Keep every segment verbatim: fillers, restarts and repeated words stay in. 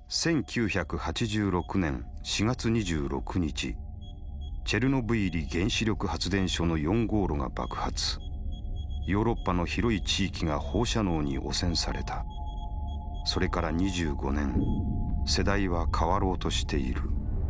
せんきゅうひゃくはちじゅうろくねんしがつにじゅうろくにち、チェルノブイリ原子力発電所のよん号炉が爆発。ヨーロッパの広い地域が放射能に汚染された。それからにじゅうごねん、世代は変わろうとしている。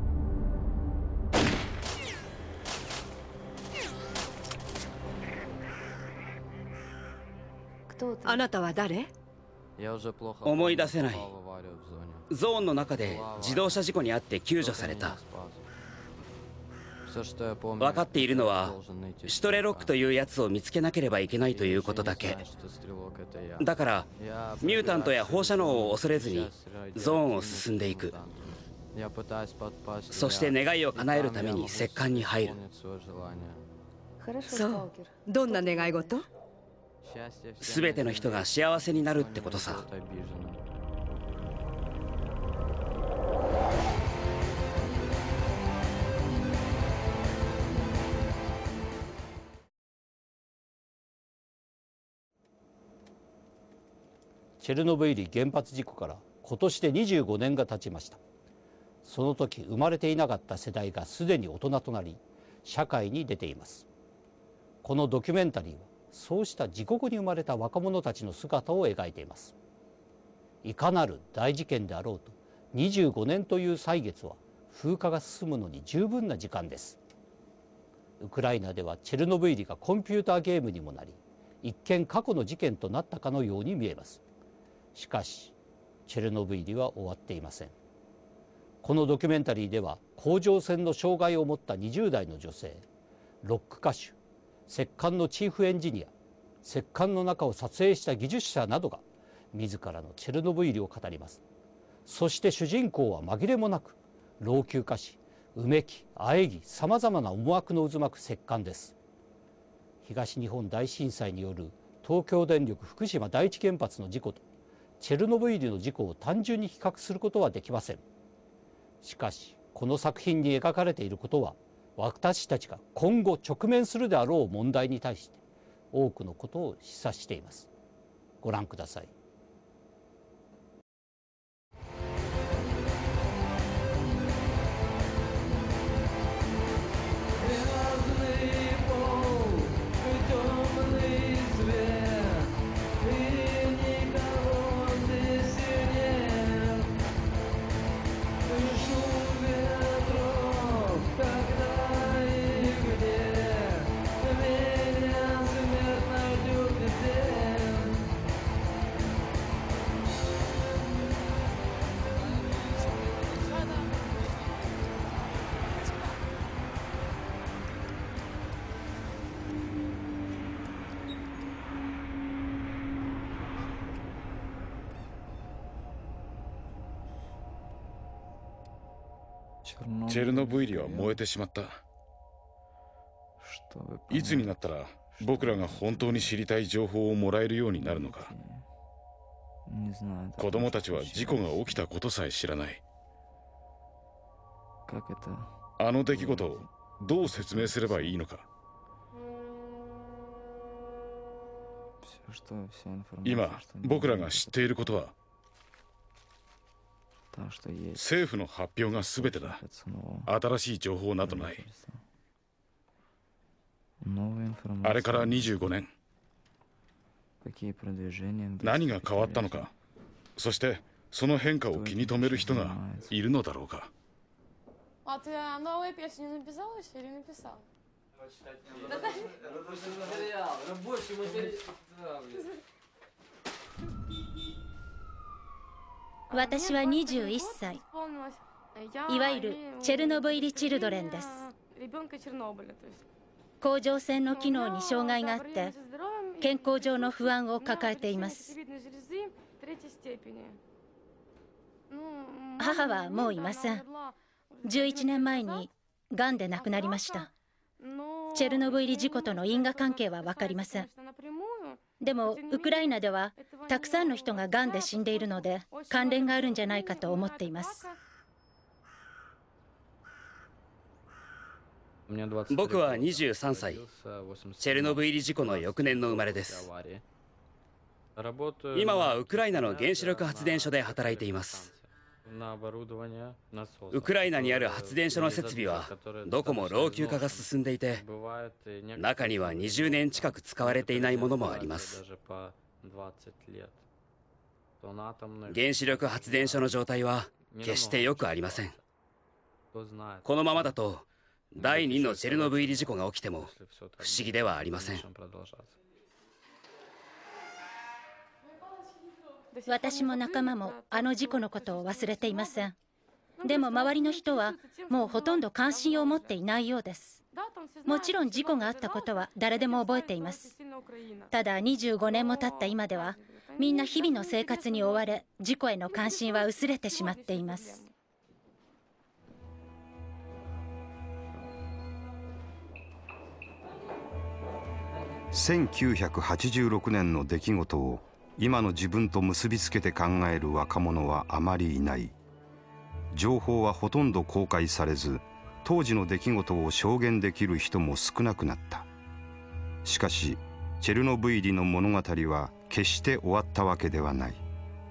あなたは誰？ 思い出せない。ゾーンの中で自動車事故に遭って救助された。分かっているのはシュトレロックというやつを見つけなければいけないということだけだから、ミュータントや放射能を恐れずにゾーンを進んでいく。そして願いを叶えるために石棺に入る。 そう。どんな願い事？ 全ての人が幸せになるってことさ。 チェルノブイリ原発事故から今年でにじゅうごねんが経ちました。その時生まれていなかった世代がすでに大人となり社会に出ています。このドキュメンタリーはそうした事故後に生まれた若者たちの姿を描いています。いかなる大事件であろうとにじゅうごねんという歳月は風化が進むのに十分な時間です。ウクライナではチェルノブイリがコンピューターゲームにもなり、一見過去の事件となったかのように見えます。しかしチェルノブイリは終わっていません。このドキュメンタリーでは甲状腺の障害を持ったにじゅう代の女性、ロック歌手、石棺のチーフエンジニア、石棺の中を撮影した技術者などが自らのチェルノブイリを語ります。そして主人公は紛れもなく老朽化し、うめき喘ぎさまざまな思惑の渦巻く石棺です。東日本大震災による東京電力福島第一原発の事故とチェルノブイリの事故を単純に比較することはできません。しかしこの作品に描かれていることは、私たちが今後直面するであろう問題に対して多くのことを示唆しています。ご覧ください。 チェルノブイリは燃えてしまった。いつになったら僕らが本当に知りたい情報をもらえるようになるのか。子供たちは事故が起きたことさえ知らない。あの出来事をどう説明すればいいのか。今僕らが知っていることは政府の発表が全てだ。新しい情報などない。あれからにじゅうごねん、何が変わったのか、そしてその変化を気に留める人がいるのだろうか。 私はにじゅういっさい、いわゆるチェルノブイリ・チルドレンです。甲状腺の機能に障害があって健康上の不安を抱えています。母はもういません。じゅういちねんまえにがんで亡くなりました。チェルノブイリ事故との因果関係は分かりません。でもウクライナではたくさんの人ががんで死んでいるので関連があるんじゃないかと思っています。 僕はにじゅうさんさい、チェルノブイリ事故の翌年の生まれです。今はウクライナの原子力発電所で働いています。 ウクライナにある発電所の設備はどこも老朽化が進んでいて、中にはにじゅうねん近く使われていないものもあります。原子力発電所の状態は決して良くありません。このままだとだいにのチェルノブイリ事故が起きても不思議ではありません。 私も仲間もあの事故のことを忘れていません。でも周りの人はもうほとんど関心を持っていないようです。もちろん事故があったことは誰でも覚えています。ただにじゅうごねんも経った今ではみんな日々の生活に追われ、事故への関心は薄れてしまっています。 せんきゅうひゃくはちじゅうろくねんの出来事を今の自分と結びつけて考える若者はあまりいない。情報はほとんど公開されず、当時の出来事を証言できる人も少なくなった。しかしチェルノブイリの物語は決して終わったわけではない。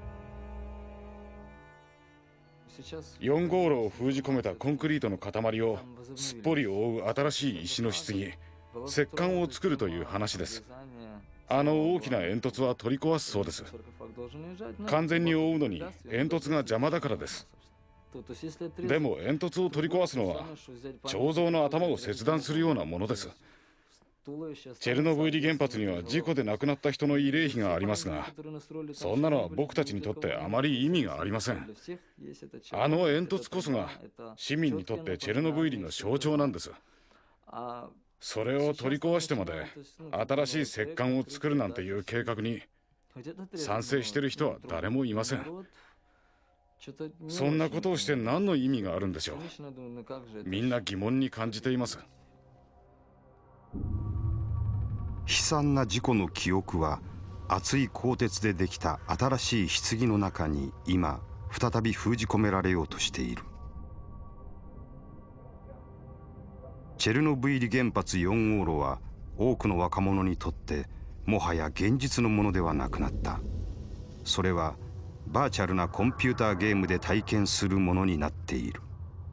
よん号炉を封じ込めたコンクリートの塊をすっぽり覆う新しい石の質に石棺を作るという話です。あの大きな煙突は取り壊すそうです。完全に覆うのに煙突が邪魔だからです。でも煙突を取り壊すのは彫像の頭を切断するようなものです。チェルノブイリ原発には事故で亡くなった人の慰霊碑がありますが、そんなのは僕たちにとってあまり意味がありません。あの煙突こそが市民にとってチェルノブイリの象徴なんです。それを取り壊してまで新しい石棺を作るなんていう計画に賛成してる人は誰もいません。そんなことをして何の意味があるんでしょう。みんな疑問に感じています。 悲惨な事故の記憶は厚い鋼鉄でできた新しい棺の中に今再び封じ込められようとしている。チェルノブイリ原発よん号炉は多くの若者にとってもはや現実のものではなくなった。それはバーチャルなコンピューターゲームで体験するものになっている。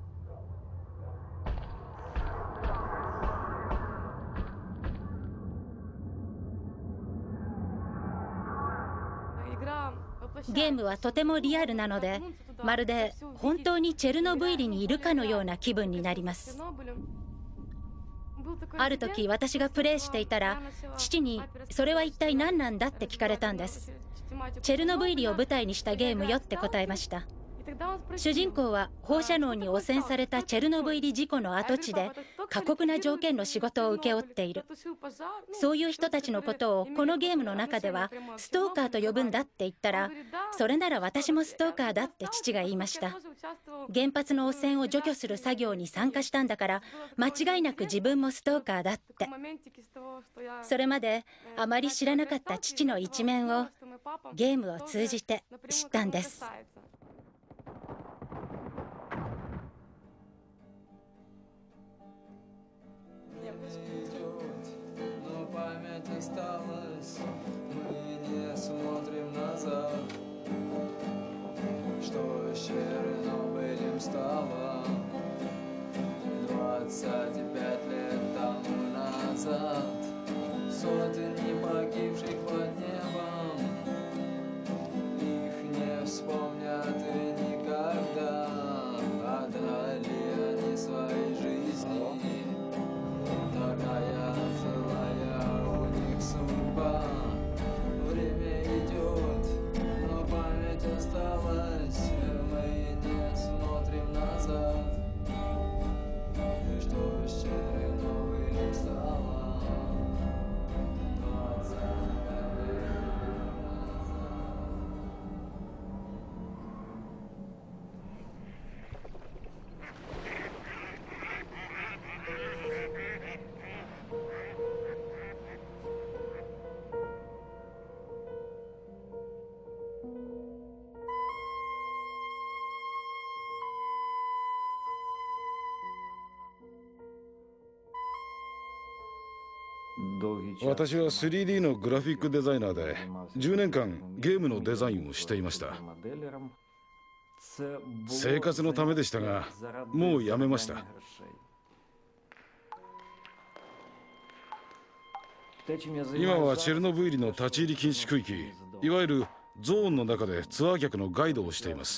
ゲームはとてもリアルなので、まるで本当にチェルノブイリにいるかのような気分になります。ある時私がプレイしていたら、父に「それは一体何なんだ?」って聞かれたんです。チェルノブイリを舞台にしたゲームよって答えました。主人公は放射能に汚染されたチェルノブイリ事故の跡地で過酷な条件の仕事を請け負っている。そういう人たちのことをこのゲームの中ではストーカーと呼ぶんだって言ったら、それなら私もストーカーだって父が言いました。原発の汚染を除去する作業に参加したんだから間違いなく自分もストーカーだって。それまであまり知らなかった父の一面をゲームを通じて知ったんです。 Осталось, мы не смотрим назад, что с Чернобылем стало двадцать пять лет тому назад. Сотни погибших под небом, их не вспомнят никогда. Отдали они свои жизни, такая злая у них судьба. Время идет, но память осталась. Мы не смотрим назад, что с Чернобылем стало двадцать пять лет назад. Долгий час. 私は スリーディー のグラフィックデザイナーでじゅうねんかんゲームのデザインをしていました。 生活のためでしたが、もうやめました。今はチェルノブイリの立ち入り禁止区域、いわゆるゾーンの中でツアー客のガイドをしています。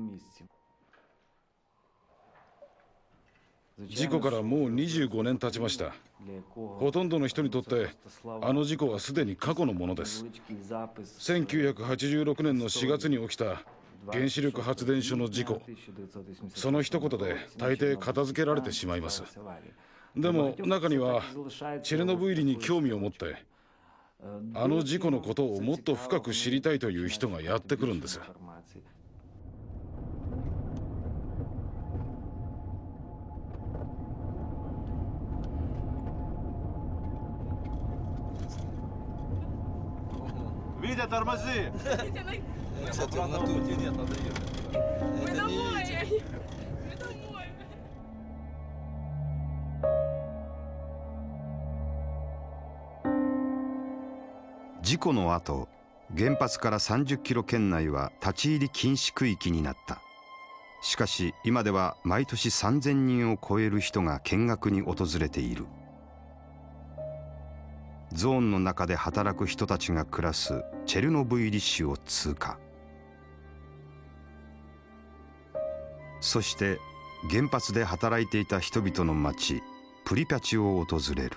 事故からもうにじゅうごねん経ちました。ほとんどの人にとってあの事故はすでに過去のものです。せんきゅうひゃくはちじゅうろくねんのしがつに起きた原子力発電所の事故、その一言で大抵片付けられてしまいます。でも中にはチェルノブイリに興味を持ってあの事故のことをもっと深く知りたいという人がやってくるんです。 Витя, тормози! Кстати, в натуре нет, надо ехать. Мы домой! Мы домой! 事故の後、原発からさんじゅっキロ圏内は立ち入り禁止区域になった。しかし今では毎年さんぜんにんを超える人が見学に訪れている。ゾーンの中で働く人たちが暮らすチェルノブイリ市を通過。そして原発で働いていた人々の町プリピャチを訪れる。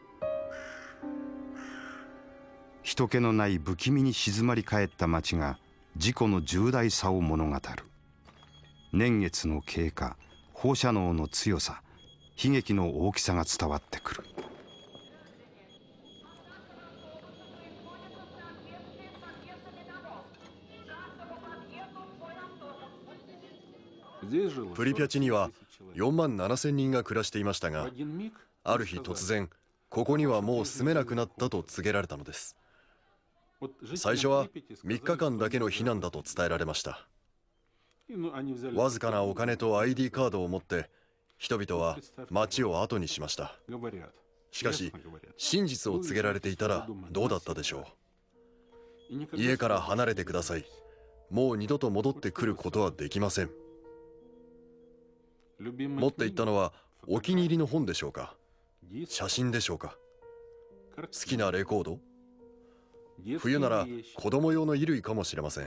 人気のない不気味に静まり返った町が事故の重大さを物語る。年月の経過、放射能の強さ、悲劇の大きさが伝わってくる。 プリピャチにはよんまんななせんにんが暮らしていましたが、ある日突然ここにはもう住めなくなったと告げられたのです。最初はみっかかんだけの避難だと伝えられました。わずかなお金と アイディー カードを持って人々は町を後にしました。しかし真実を告げられていたらどうだったでしょう。家から離れてください。もう二度と戻ってくることはできません。持っていったのはお気に入りの本でしょうか、写真でしょうか、好きなレコード、冬なら子供用の衣類かもしれません。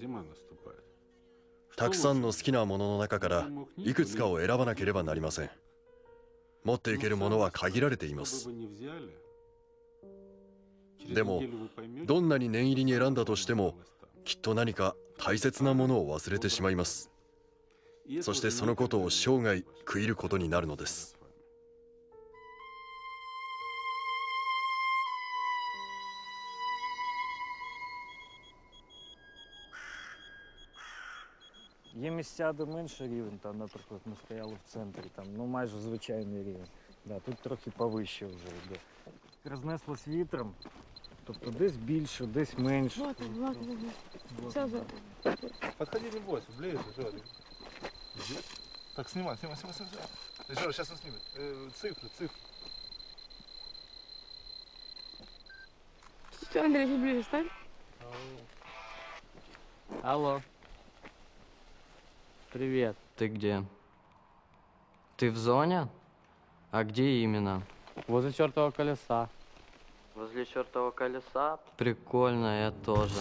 たくさんの好きなものの中からいくつかを選ばなければなりません。持っていけるものは限られています。でもどんなに念入りに選んだとしてもきっと何か大切なものを忘れてしまいます。そしてそのことを生涯悔いることになるのです。 Є місця, де менший рівень, там, наприклад, ми стояли в центрі, там, ну майже звичайний рівень. Да, тут трохи повище вже йде. Рознеслось вітром, тобто десь більше, десь менше. Вот он, вот он, вот. Все, вот. Подходи, не бойся, ближе, Жорик. Так, снимай, снимай, снимай, снимай. Жора, сейчас он снимет. Э, цифры, цифры. Что, Андрей, чуть ближе стань? Алло. Привет. Ты где? Ты в зоне? А где именно? Возле чертового колеса. Возле чертового колеса? Прикольно, я тоже.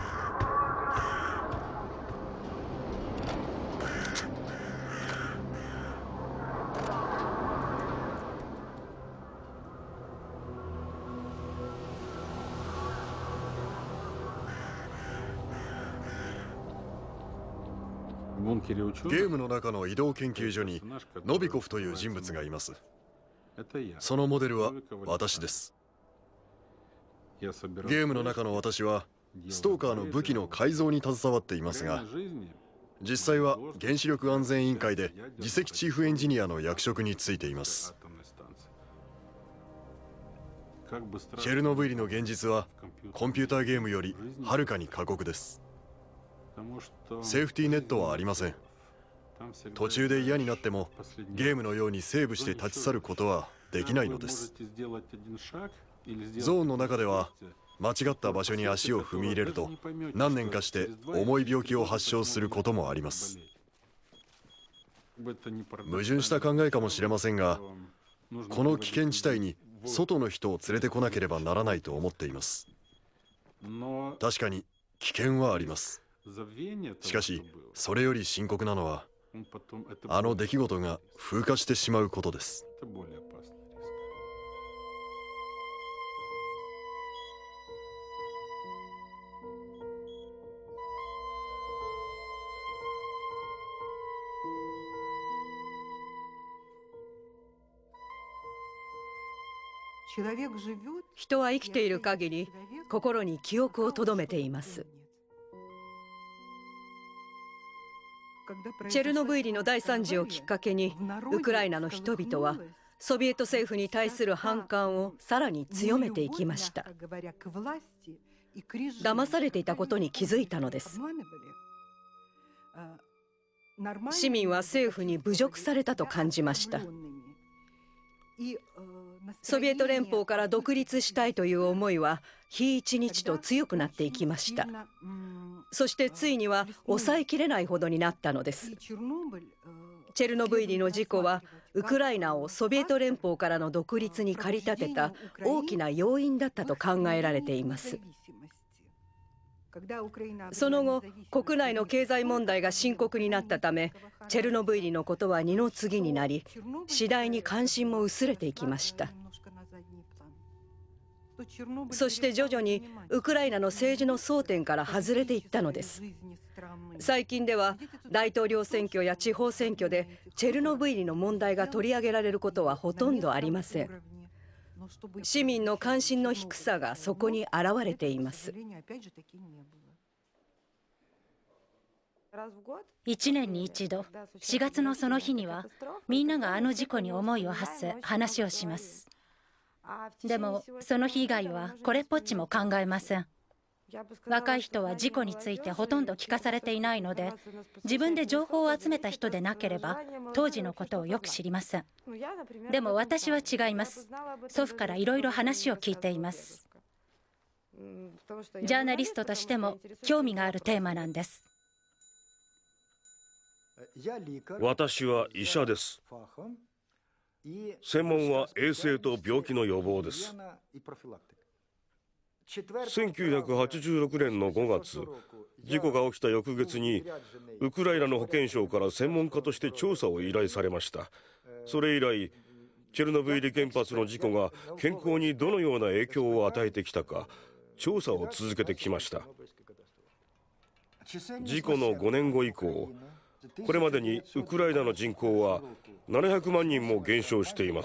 ゲームの中の移動研究所にノビコフという人物がいます。そのモデルは私です。ゲームの中の私はストーカーの武器の改造に携わっていますが、実際は原子力安全委員会で次席チーフエンジニアの役職に就いています。チェルノブイリの現実はコンピューターゲームよりはるかに過酷です。セーフティーネットはありません。途中で嫌になってもゲームのようにセーブして立ち去ることはできないのです。ゾーンの中では間違った場所に足を踏み入れると何年かして重い病気を発症することもあります。矛盾した考えかもしれませんが、この危険地帯に外の人を連れてこなければならないと思っています。確かに危険はあります。しかしそれより深刻なのはあの出来事が風化してしまうことです。 人は生きている限り心に記憶を留めています。チェルノブイリの大惨事をきっかけにウクライナの人々はソビエト政府に対する反感をさらに強めていきました。騙されていたことに気づいたのです。市民は政府に侮辱されたと感じました。ソビエト連邦から独立したいという思いは日一日と強くなっていきました。そしてついには抑えきれないほどになったのです。チェルノブイリの事故はウクライナをソビエト連邦からの独立に駆り立てた大きな要因だったと考えられています。その後、国内の経済問題が深刻になったため、チェルノブイリのことは二の次になり、次第に関心も薄れていきました。そして徐々にウクライナの政治の争点から外れていったのです。最近では大統領選挙や地方選挙でチェルノブイリの問題が取り上げられることはほとんどありません。市民の関心の低さがそこに現れています。 いちねんに一度、しがつのその日にはみんながあの事故に思いを馳せ話をします。でもその日以外はこれっぽっちも考えません。若い人は事故についてほとんど聞かされていないので、自分で情報を集めた人でなければ当時のことをよく知りません。でも私は違います。祖父からいろいろ話を聞いています。ジャーナリストとしても興味があるテーマなんです。 私は医者です。専門は衛生と病気の予防です。せんきゅうひゃくはちじゅうろくねんのごがつ、事故が起きた翌月にウクライナの保健省から専門家として調査を依頼されました。それ以来、チェルノブイリ原発の事故が健康にどのような影響を与えてきたか調査を続けてきました。事故のごねんご以降、これまでにウクライナの人口はななひゃくまんにんも減少しています。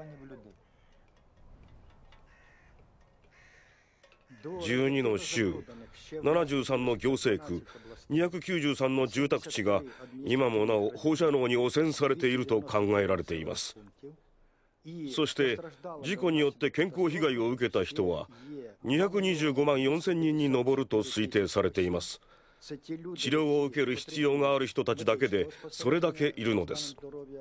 じゅうにの州、ななじゅうさんの行政区、にひゃくきゅうじゅうさんの住宅地が今もなお放射能に汚染されていると考えられています。そして事故によって健康被害を受けた人はにひゃくにじゅうごまんよんせんにんに上ると推定されています。治療を受ける必要がある人たちだけでそれだけいるのです。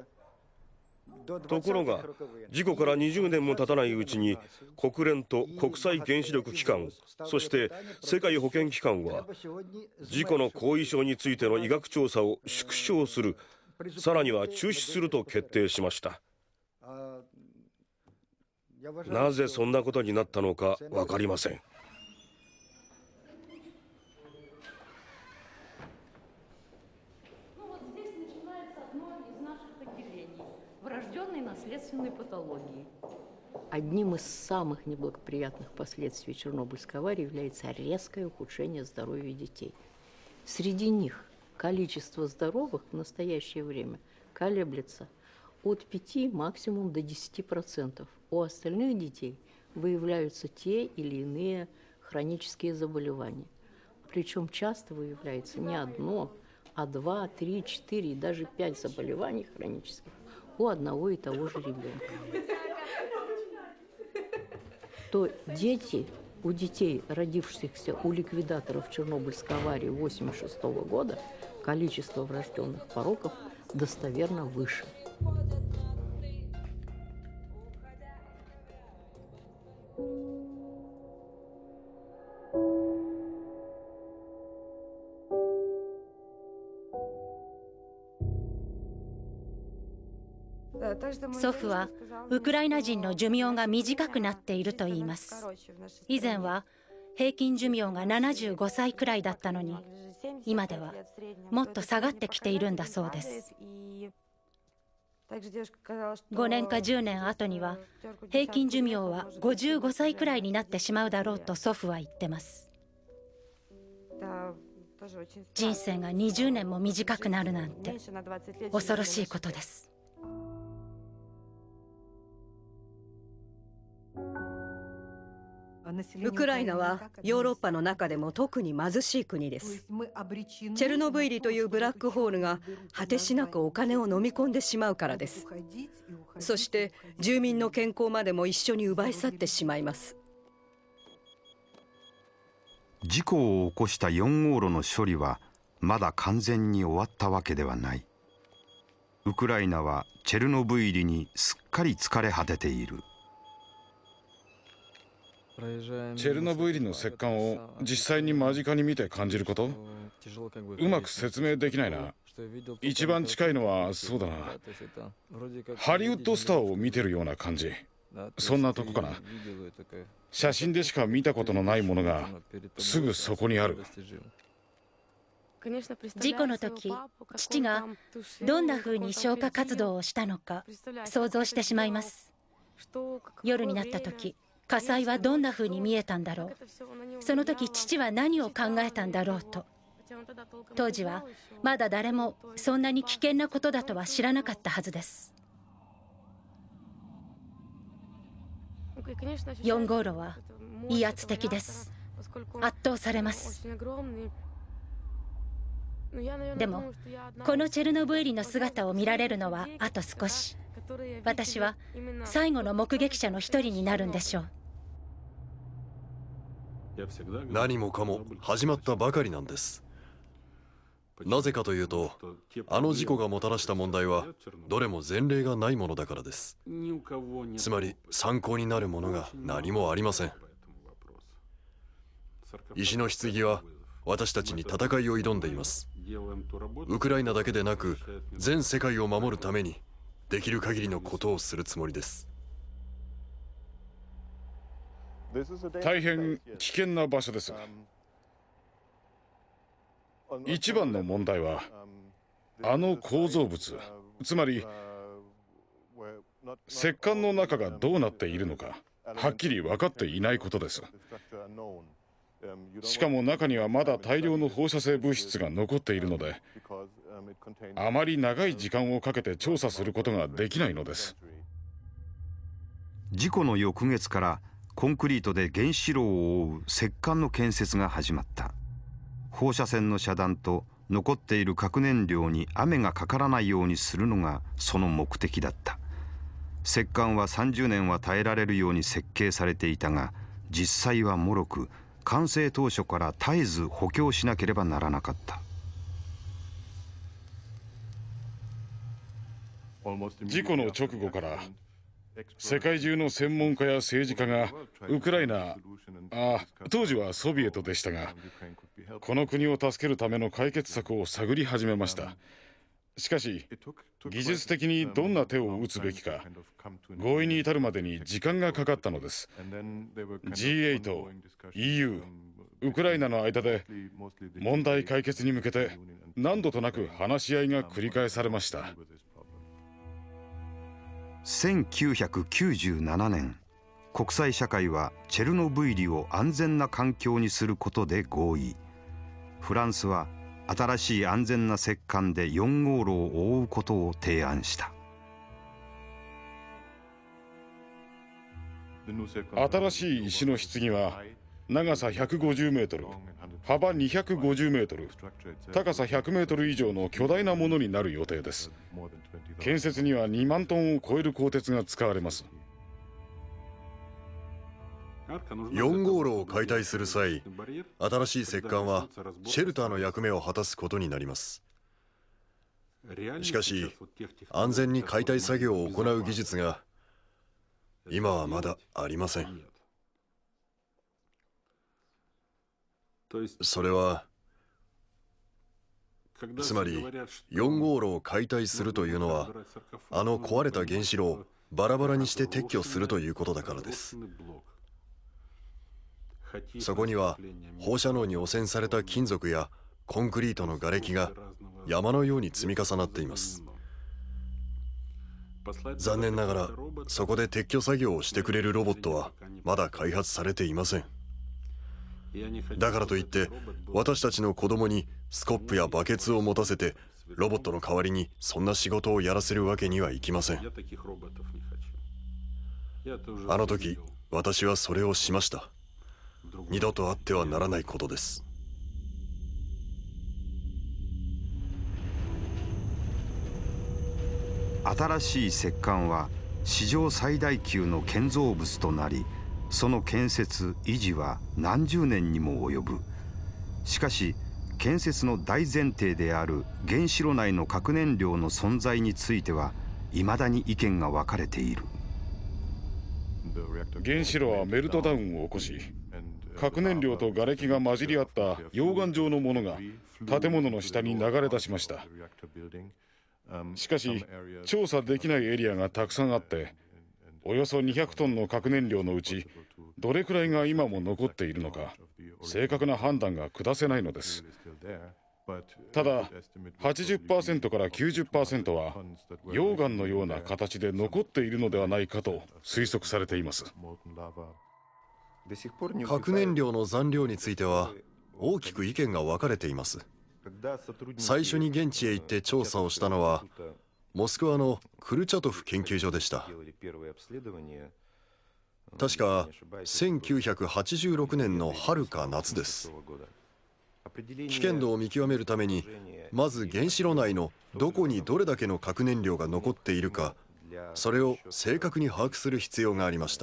ところが事故からにじゅうねんも経たないうちに国連と国際原子力機関、そして世界保健機関は事故の後遺症についての医学調査を縮小する、さらには中止すると決定しました。なぜそんなことになったのか分かりません。 Одним из самых неблагоприятных последствий Чернобыльской аварии является резкое ухудшение здоровья детей. Среди них количество здоровых в настоящее время колеблется от пяти максимум до десяти процентов. У остальных детей выявляются те или иные хронические заболевания. Причем часто выявляется не одно, а два, три, четыре и даже пять заболеваний хронических у одного и того же ребенка. То дети, у детей, родившихся у ликвидаторов Чернобыльской аварии тысяча девятьсот восемьдесят шестого года, количество врожденных пороков достоверно выше. 祖父はウクライナ人の寿命が短くなっていると言います。以前は平均寿命がななじゅうごさいくらいだったのに、今ではもっと下がってきているんだそうです。ごねんかじゅうねん後には平均寿命はごじゅうごさいくらいになってしまうだろうと祖父は言ってます。人生がにじゅうねんも短くなるなんて恐ろしいことです。 ウクライナはヨーロッパの中でも特に貧しい国です。チェルノブイリというブラックホールが果てしなくお金を飲み込んでしまうからです。そして住民の健康までも一緒に奪い去ってしまいます。 事故を起こしたよん号炉の処理はまだ完全に終わったわけではない。ウクライナはチェルノブイリにすっかり疲れ果てている。 チェルノブイリの石棺を実際に間近に見て感じること、うまく説明できないな。一番近いのはそうだな、ハリウッドスターを見てるような感じ、そんなとこかな。写真でしか見たことのないものがすぐそこにある。 事故の時、父がどんな風に消火活動をしたのか想像してしまいます。夜になった時、火災はどんな風に見えたんだろう。その時父は何を考えたんだろうと。当時はまだ誰もそんなに危険なことだとは知らなかったはずです。よん号炉は威圧的です。圧倒されます。でもこのチェルノブイリの姿を見られるのはあと少し。私は最後の目撃者の一人になるんでしょう。 何もかも始まったばかりなんです。なぜかというと、あの事故がもたらした問題はどれも前例がないものだからです。つまり参考になるものが何もありません。石の棺は私たちに戦いを挑んでいます。ウクライナだけでなく全世界を守るためにできる限りのことをするつもりです。 大変危険な場所です。一番の問題はあの構造物、つまり石棺の中がどうなっているのかはっきり分かっていないことです。しかも中にはまだ大量の放射性物質が残っているので、あまり長い時間をかけて調査することができないのです。 事故の翌月からコンクリートで原子炉を覆う石棺の建設が始まった。放射線の遮断と残っている核燃料に雨がかからないようにするのがその目的だった。石棺はさんじゅうねんは耐えられるように設計されていたが、実際は脆く、完成当初から絶えず補強しなければならなかった。 事故の直後から世界中の専門家や政治家がウクライナ、あ当時はソビエトでしたが、この国を助けるための解決策を探り始めました。しかし技術的にどんな手を打つべきか合意に至るまでに時間がかかったのです。 ジーエイト、イーユー、ウクライナの間で問題解決に向けて何度となく話し合いが繰り返されました。 せんきゅうひゃくきゅうじゅうななねん、国際社会はチェルノブイリを安全な環境にすることで合意。フランスは新しい安全な石棺でよん号炉を覆うことを提案した。 新しい石の棺は長さひゃくごじゅうメートル、幅にひゃくごじゅうメートル、高さひゃくメートル以上の巨大なものになる予定です。建設にはにまんトンを超える鋼鉄が使われます。 よん号炉を解体する際、新しい石棺はシェルターの役目を果たすことになります。しかし安全に解体作業を行う技術が今はまだありません。それはつまりよん号炉を解体するというのは、あの壊れた原子炉をバラバラにして撤去するということだからです。そこには放射能に汚染された金属やコンクリートの瓦礫が山のように積み重なっています。残念ながらそこで撤去作業をしてくれるロボットはまだ開発されていません。だからといって私たちの子供にスコップやバケツを持たせてロボットの代わりにそんな仕事をやらせるわけにはいきません。あの時私はそれをしました。二度とあってはならないことです。 新しい石棺は史上最大級の建造物となり、その建設維持は何十年にも及ぶ。しかし建設の大前提である原子炉内の核燃料の存在についてはいまだに意見が分かれている。 原子炉はメルトダウンを起こし、核燃料と瓦礫が混じり合った溶岩状のものが建物の下に流れ出しました。しかし調査できないエリアがたくさんあって、およそにひゃくトンの核燃料のうちどれくらいが今も残っているのか正確な判断が下せないのです。ただ はちじゅっパーセント から きゅうじゅっパーセント は溶岩のような形で残っているのではないかと推測されています。 核燃料の残量については大きく意見が分かれています。最初に現地へ行って調査をしたのはモスクワのクルチャトフ研究所でした。確かせんきゅうひゃくはちじゅうろくねんの春か夏です。危険度を見極めるためにまず原子炉内のどこにどれだけの核燃料が残っているか、それを正確に把握する必要がありました。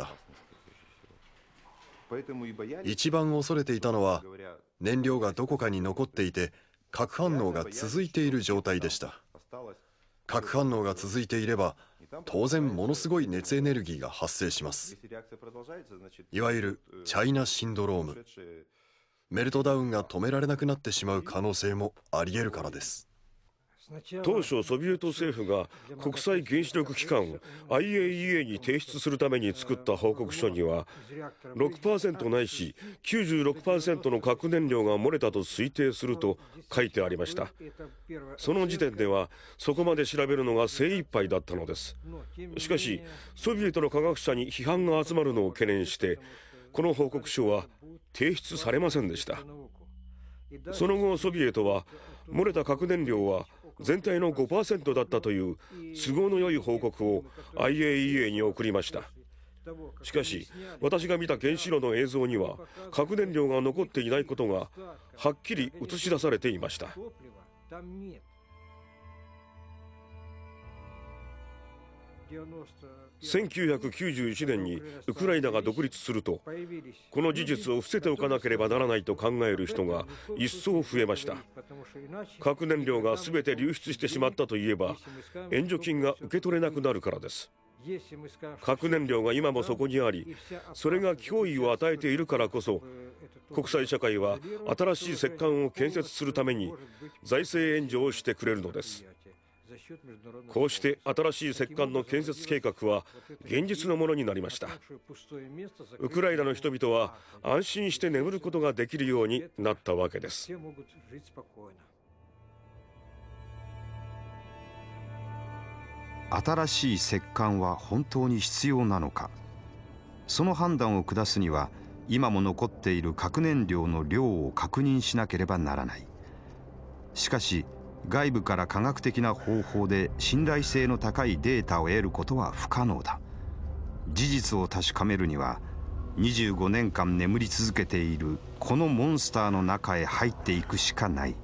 一番恐れていたのは燃料がどこかに残っていて核反応が続いている状態でした。核反応が続いていれば当然ものすごい熱エネルギーが発生します。いわゆるチャイナシンドローム。メルトダウンが止められなくなってしまう可能性もあり得るからです。 当初ソビエト政府が国際原子力機関 アイエーイーエー に提出するために作った報告書には ろくパーセント ないし きゅうじゅうろくパーセント の核燃料が漏れたと推定すると書いてありました。その時点ではそこまで調べるのが精一杯だったのです。しかしソビエトの科学者に批判が集まるのを懸念してこの報告書は提出されませんでした。その後ソビエトは漏れた核燃料は全体の ごパーセント だったという都合の良い報告を アイエーイーエー に送りました。しかし私が見た原子炉の映像には核燃料が残っていないことがはっきり映し出されていました。せんきゅうひゃくきゅうじゅういちねんにウクライナが独立するとこの事実を伏せておかなければならないと考える人が一層増えました。核燃料が全て流出してしまったといえば援助金が受け取れなくなるからです。核燃料が今もそこにあり、それが脅威を与えているからこそ国際社会は新しい石棺を建設するために財政援助をしてくれるのです。こうして新しい石棺の建設計画は現実のものになりました。ウクライナの人々は安心して眠ることができるようになったわけです。 新しい石棺は本当に必要なのか。その判断を下すには今も残っている核燃料の量を確認しなければならない。しかし外部から科学的な方法で信頼性の高いデータを得ることは不可能だ。事実を確かめるにはにじゅうごねんかん眠り続けているこのモンスターの中へ入っていくしかない。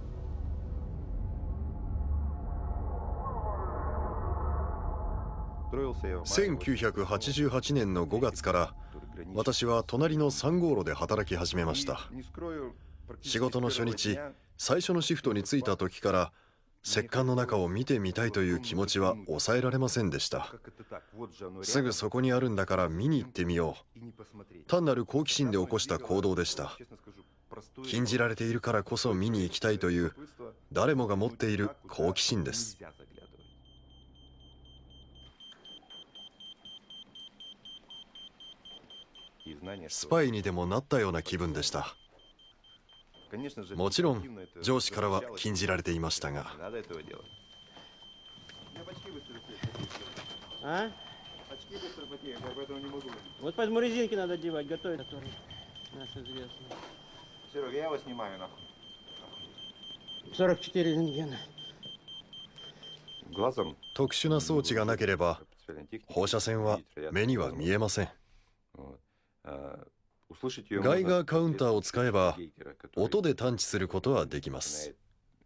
せんきゅうひゃくはちじゅうはちねんのごがつから私は隣のさん号炉で働き始めました。仕事の初日、最初のシフトに着いた時から石棺の中を見てみたいという気持ちは抑えられませんでした。すぐそこにあるんだから見に行ってみよう。単なる好奇心で起こした行動でした。禁じられているからこそ見に行きたいという誰もが持っている好奇心です。スパイにでもなったような気分でした。もちろん上司からは禁じられていましたが。特殊な装置がなければ放射線は目には見えません。ガイガーカウンターを使えば音で探知することはできます。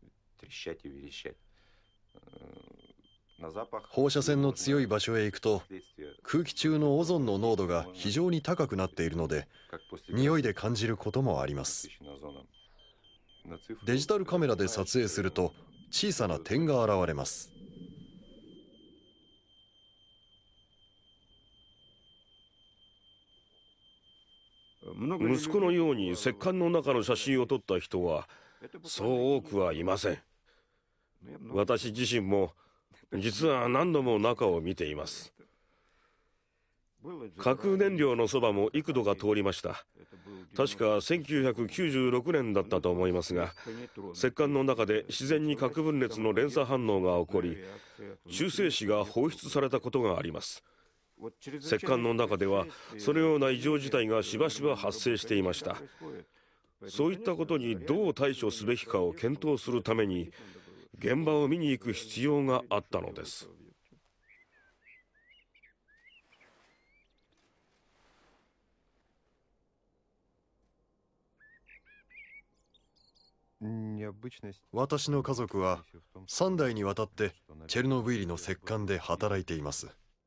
放射線の強い場所へ行くと空気中のオゾンの濃度が非常に高くなっているので匂いで感じることもあります。デジタルカメラで撮影すると小さな点が現れます。 息子のように石棺の中の写真を撮った人はそう多くはいません。私自身も実は何度も中を見ています。核燃料のそばも幾度か通りました。確かせんきゅうひゃくきゅうじゅうろくねんだったと思いますが、石棺の中で自然に核分裂の連鎖反応が起こり、中性子が放出されたことがあります。石棺の中ではそのような異常事態がしばしば発生していました。そういったことにどう対処すべきかを検討するために現場を見に行く必要があったのです。 私の家族はさんだいにわたってチェルノブイリの石棺で働いています。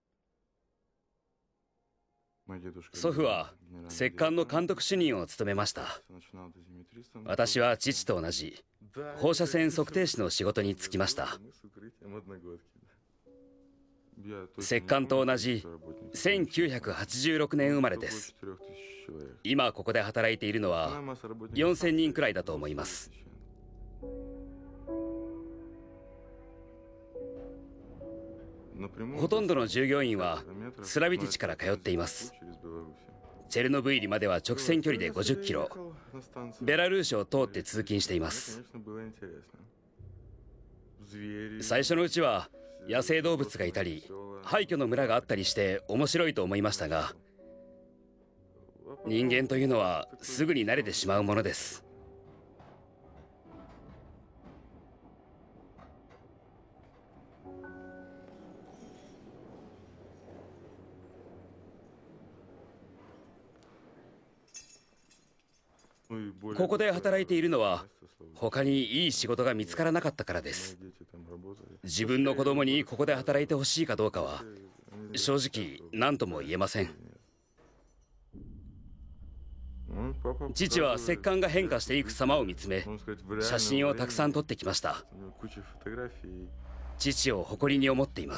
祖父は石棺の監督主任を務めました。私は父と同じ放射線測定士の仕事に就きました。石棺と同じせんきゅうひゃくはちじゅうろくねん生まれです。今ここで働いているのはよんせんにんくらいだと思います。ほとんどの従業員はスラビティチから通っています。チェルノブイリまでは直線距離でごじゅっキロ、ベラルーシを通って通勤しています。最初のうちは野生動物がいたり廃墟の村があったりして面白いと思いましたが、人間というのはすぐに慣れてしまうものです。ここで働いているのは他にいい仕事が見つからなかったからです。自分の子供にここで働いてほしいかどうかは正直何とも言えません。父は石棺が変化していく様を見つめ、写真をたくさん撮ってきました。父を誇りに思っています。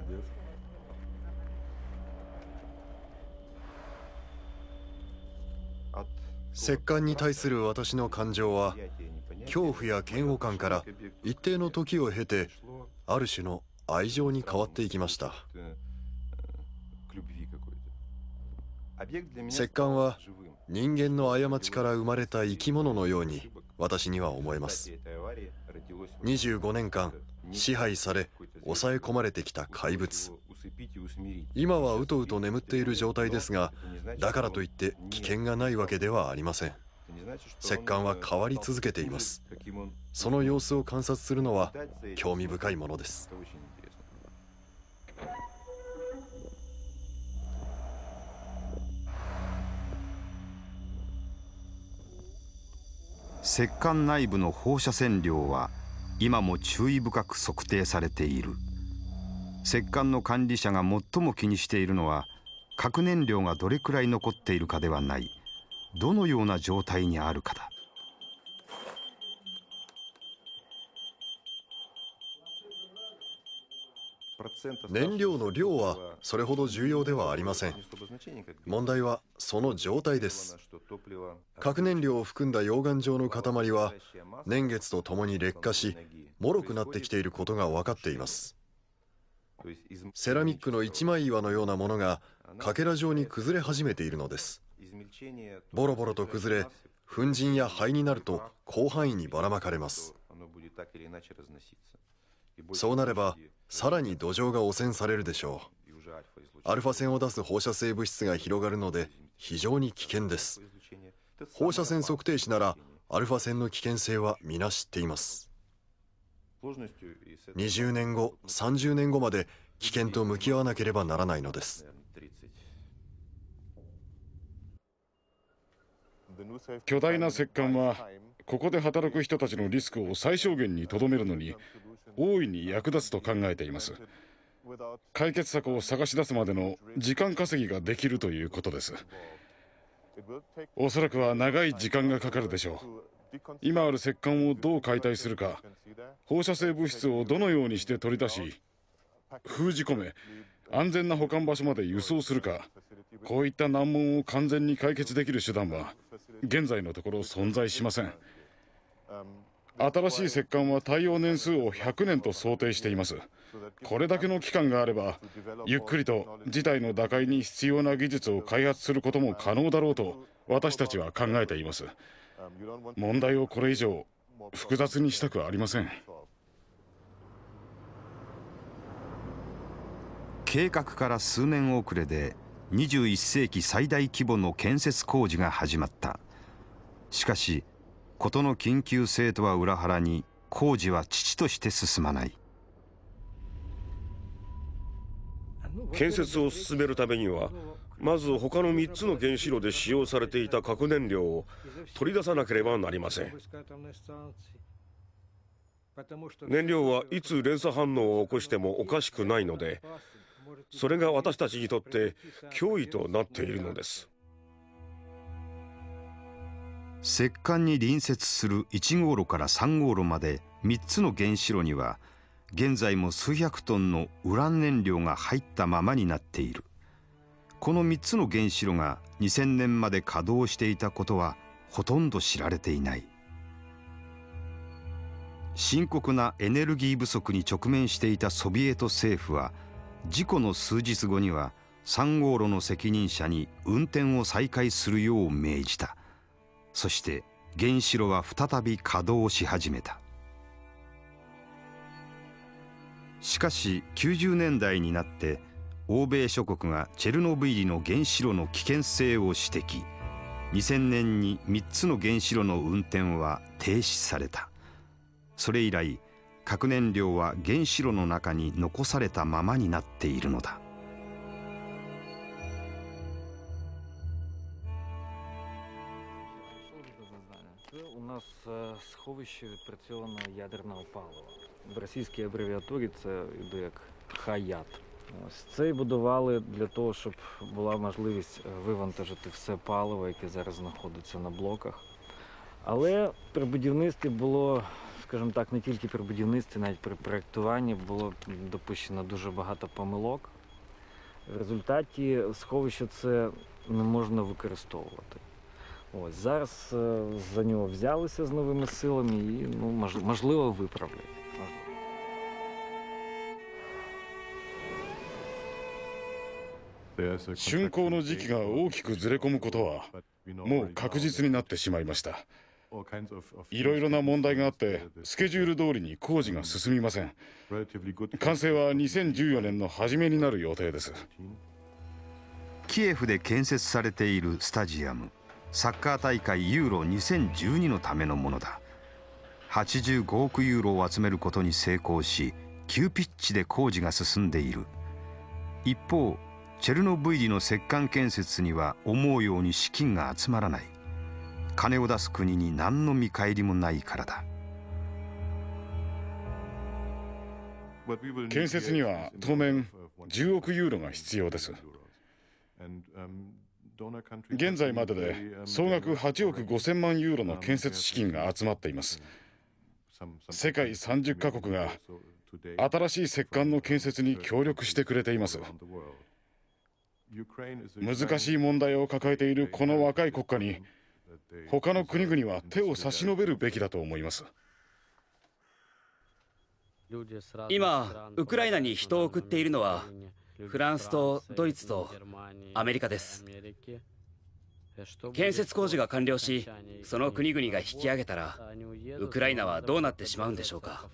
石棺に対する私の感情は恐怖や嫌悪感から一定の時を経てある種の愛情に変わっていきました。石棺は人間の過ちから生まれた生き物のように私には思えます。にじゅうごねんかん支配され抑え込まれてきた怪物。今はうとうと眠っている状態ですが、だからといって危険がないわけではありません。石棺は変わり続けています。その様子を観察するのは興味深いものです。 石棺内部の放射線量は今も注意深く測定されている。石棺の管理者が最も気にしているのは核燃料がどれくらい残っているかではない、どのような状態にあるかだ。 燃料の量はそれほど重要ではありません。問題はその状態です。核燃料を含んだ溶岩状の塊は年月とともに劣化し、脆くなってきていることが分かっています。セラミックの一枚岩のようなものがかけら状に崩れ始めているのです。ボロボロと崩れ、粉塵や灰になると広範囲にばらまかれます。そうなればさらに土壌が汚染されるでしょう。アルファ線を出す放射性物質が広がるので非常に危険です。放射線測定士ならアルファ線の危険性は皆知っています。にじゅうねんご、さんじゅうねんごまで危険と向き合わなければならないのです。 巨大な石棺はここで働く人たちのリスクを最小限にとどめるのに大いに役立つと考えています。解決策を探し出すまでの時間稼ぎができるということです。おそらくは長い時間がかかるでしょう。今ある石棺をどう解体するか、放射性物質をどのようにして取り出し封じ込め、安全な保管場所まで輸送するか、こういった難問を完全に解決できる手段は現在のところ存在しません。新しい石棺は耐用年数をひゃくねんと想定しています。これだけの期間があればゆっくりと事態の打開に必要な技術を開発することも可能だろうと私たちは考えています。問題をこれ以上複雑にしたくありません。 計画から数年遅れでにじゅういっせいき最大規模の建設工事が始まった。しかし事の緊急性とは裏腹に工事は遅々として進まない。 建設を進めるためにはまず他のみっつの原子炉で使用されていた核燃料を取り出さなければなりません。燃料はいつ連鎖反応を起こしてもおかしくないので、それが私たちにとって脅威となっているのです。 石棺に隣接するいち号炉からさん号炉までみっつの原子炉には現在も数百トンのウラン燃料が入ったままになっている。このみっつの原子炉がにせんねんまで稼働していたことはほとんど知られていない。深刻なエネルギー不足に直面していたソビエト政府は事故の数日後にはさん号炉の責任者に運転を再開するよう命じた。そして原子炉は再び稼働し始めた。しかしきゅうじゅうねんだいになって欧米諸国がチェルノブイリの原子炉の危険性を指摘。にせんねんにみっつの原子炉の運転は停止された。それ以来核燃料は原子炉の中に残されたままになっているのだ。 У нас сховище відпрацьованого ядерного палива. В російській абревіатурі це йде як ХАЯТ. Ось це і будували для того, щоб була можливість вивантажити все паливо, яке зараз знаходиться на блоках. Але при будівництві було, скажімо так, не тільки при будівництві, навіть при проєктуванні було допущено дуже багато помилок. В результаті сховище це не можна використовувати. Ось зараз за нього взялися з новими силами і, ну, можливо, виправлять. 竣工の時期が大きくずれ込むことはもう確実になってしまいました。いろいろな問題があってスケジュール通りに工事が進みません。完成はにせんじゅうよねんの初めになる予定です。 キエフで建設されているスタジアム、サッカー大会ユーロにせんじゅうにのためのものだ。はちじゅうごおくユーロを集めることに成功し、急ピッチで工事が進んでいる。一方チェルノブイリの石棺建設には思うように資金が集まらない。金を出す国に何の見返りもないからだ。 建設には当面じゅうおくユーロが必要です。現在までで総額はちおくごせんまんユーロの建設資金が集まっています。世界さんじゅっかこくが新しい石棺の建設に協力してくれています。難しい問題を抱えているこの若い国家に他の国々は手を差し伸べるべきだと思います。 今ウクライナに人を送っているのはフランスとドイツとアメリカです。建設工事が完了し、その国々が引き上げたらウクライナはどうなってしまうんでしょうか。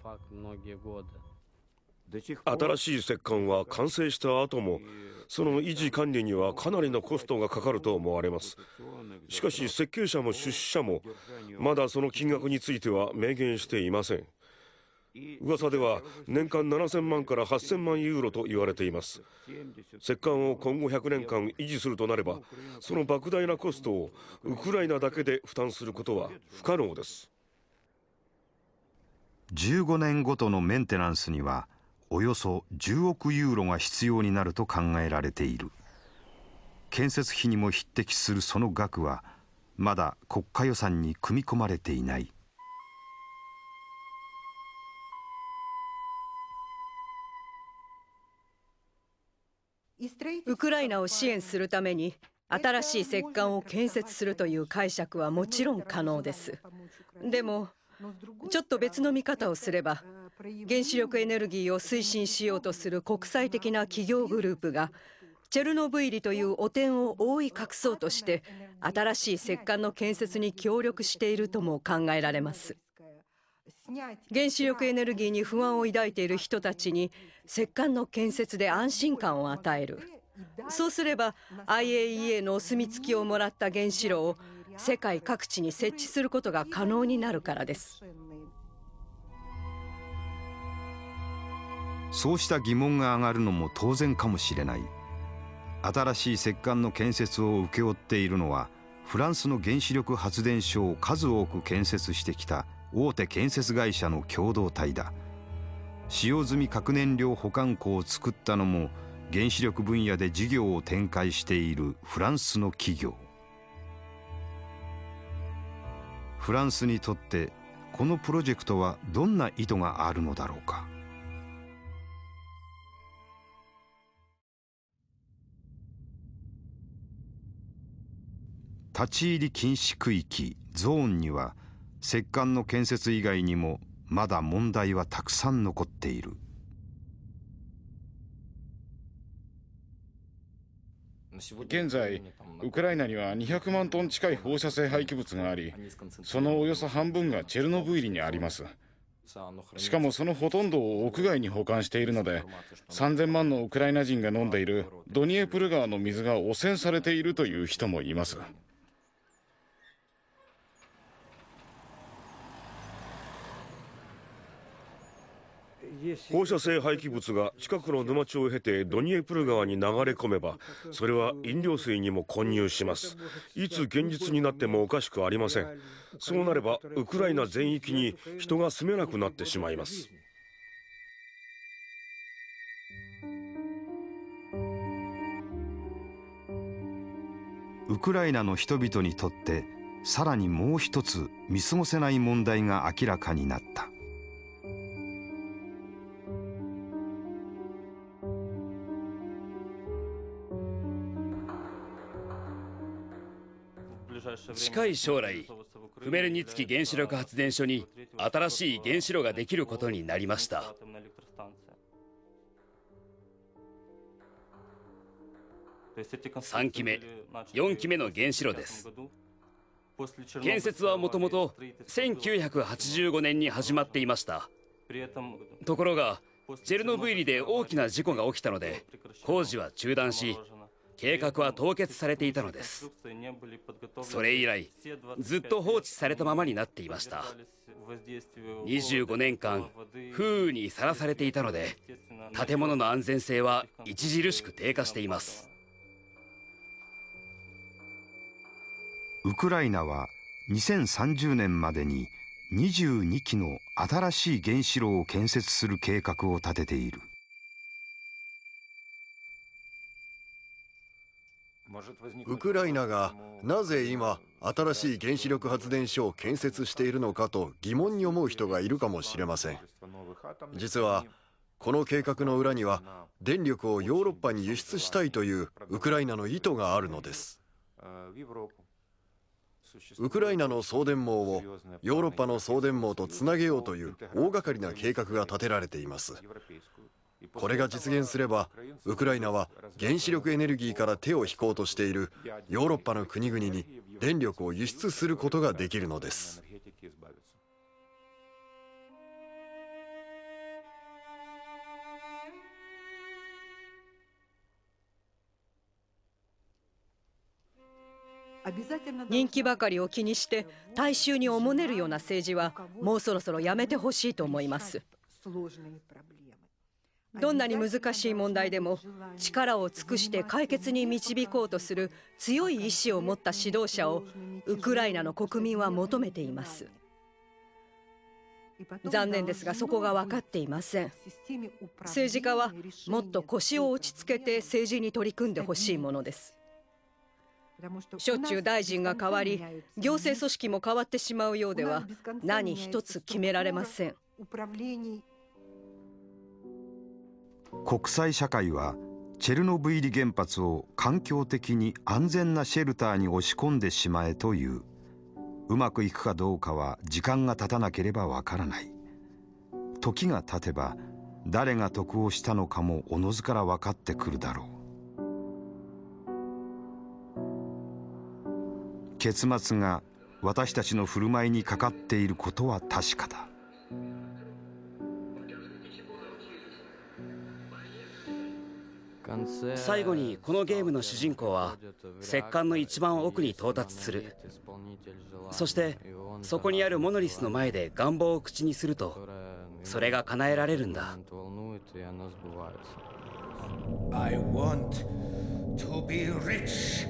新しい石棺は完成した後もその維持管理にはかなりのコストがかかると思われます。しかし設計者も出資者もまだその金額については明言していません。噂では年間ななせんまんからはっせんまんユーロと言われています。石棺を今後ひゃくねんかん維持するとなれば、その莫大なコストをウクライナだけで負担することは不可能です。 じゅうごねんごとのメンテナンスにはおよそじゅうおくユーロが必要になると考えられている。建設費にも匹敵するその額はまだ国家予算に組み込まれていない。 ウクライナを支援するために新しい石棺を建設するという解釈はもちろん可能です。でもちょっと別の見方をすれば、原子力エネルギーを推進しようとする国際的な企業グループがチェルノブイリという汚点を覆い隠そうとして新しい石棺の建設に協力しているとも考えられます。原子力エネルギーに不安を抱いている人たちに石棺の建設で安心感を与える。そうすれば アイエーイーエー のお墨付きをもらった原子炉を世界各地に設置することが可能になるからです。 そうした疑問が上がるのも当然かもしれない。新しい石棺の建設を請け負っているのはフランスの原子力発電所を数多く建設してきた大手建設会社の共同体だ。使用済み核燃料保管庫を作ったのも原子力分野で事業を展開しているフランスの企業。フランスにとってこのプロジェクトはどんな意図があるのだろうか。立ち入り禁止区域ゾーンには石棺の建設以外にもまだ問題はたくさん残っている。 現在ウクライナにはにひゃくまんトン近い放射性廃棄物があり、そのおよそ半分がチェルノブイリにあります。しかもそのほとんどを屋外に保管しているので、さんぜんまんのウクライナ人が飲んでいるドニエプル川の水が汚染されているという人もいます。 放射性廃棄物が近くの沼地を経てドニエプル川に流れ込めば、それは飲料水にも混入します。いつ現実になってもおかしくありません。そうなればウクライナ全域に人が住めなくなってしまいます。 ウクライナの人々にとってさらにもう一つ見過ごせない問題が明らかになった。 近い将来、フメルニツキ原子力発電所に新しい原子炉ができることになりました。さんきめ、よんきめの原子炉です。建設はもともとせんきゅうひゃくはちじゅうごねんに始まっていました。ところがチェルノブイリで大きな事故が起きたので工事は中断し、計画は凍結されていたのです。それ以来ずっと放置されたままになっていました。にじゅうごねんかん風雨にさらされていたので、建物の安全性は著しく低下しています。 ウクライナはにせんさんじゅうねんまでににじゅうにきの新しい原子炉を建設する計画を立てている。 ウクライナがなぜ今新しい原子力発電所を建設しているのかと疑問に思う人がいるかもしれません。実はこの計画の裏には電力をヨーロッパに輸出したいというウクライナの意図があるのです。ウクライナの送電網をヨーロッパの送電網とつなげようという大掛かりな計画が立てられています。これが実現すれば、ウクライナは原子力エネルギーから手を引こうとしているヨーロッパの国々に電力を輸出することができるのです。 人気ばかりを気にして大衆におもねるような政治はもうそろそろやめてほしいと思います。どんなに難しい問題でも力を尽くして解決に導こうとする強い意志を持った指導者をウクライナの国民は求めています。残念ですがそこが分かっていません。政治家はもっと腰を落ち着けて政治に取り組んでほしいものです。しょっちゅう大臣が変わり、行政組織も変わってしまうようでは何一つ決められません。 国際社会はチェルノブイリ原発を環境的に安全なシェルターに押し込んでしまえという。うまくいくかどうかは時間が経たなければわからない。時が経てば誰が得をしたのかもおのずから分かってくるだろう。結末が私たちの振る舞いにかかっていることは確かだ。 最後にこのゲームの主人公は石棺の一番奥に到達する。そしてそこにあるモノリスの前で願望を口にするとそれが叶えられるんだ。 I want to be rich.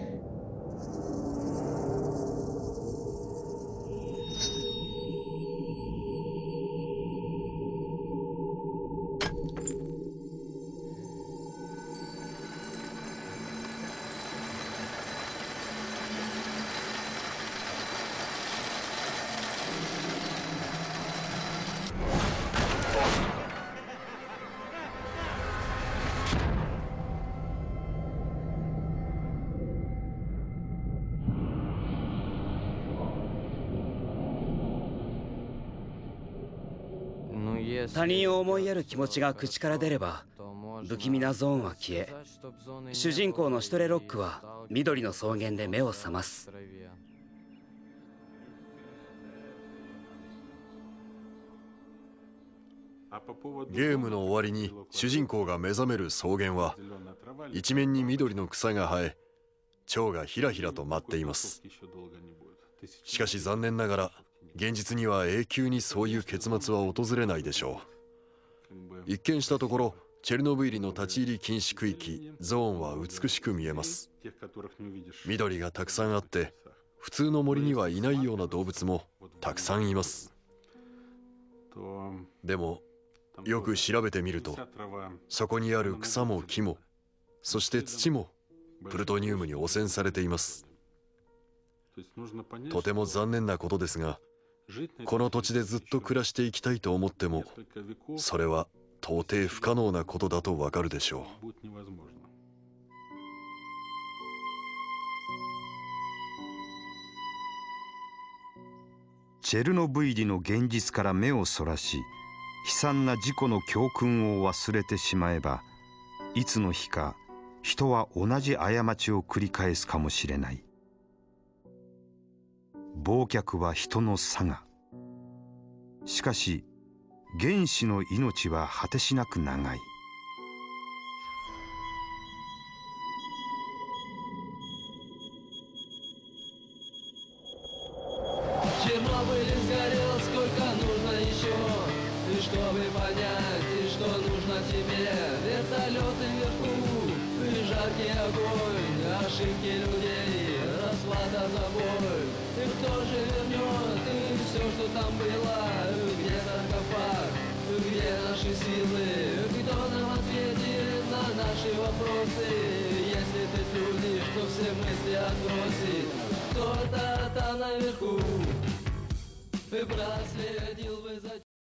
Yeah. 他人を思いやる気持ちが口から出れば不気味なゾーンは消え、主人公のシュトレロックは緑の草原で目を覚ます。 ゲームの終わりに主人公が目覚める草原は一面に緑の草が生え、蝶がひらひらと舞っています。しかし残念ながら現実には永久にそういう結末は訪れないでしょう。一見したところチェルノブイリの立ち入り禁止区域ゾーンは美しく見えます。緑がたくさんあって普通の森にはいないような動物もたくさんいます。でもよく調べてみるとそこにある草も木もそして土もプルトニウムに汚染されています。とても残念なことですが、この土地でずっと暮らしていきたいと思ってもそれは到底不可能なことだとわかるでしょう。 チェルノブイリの現実から目をそらし、悲惨な事故の教訓を忘れてしまえば、いつの日か人は同じ過ちを繰り返すかもしれない。忘却は人の性。しかし原始の命は果てしなく長い。 Кто-то там наверху проследил бы за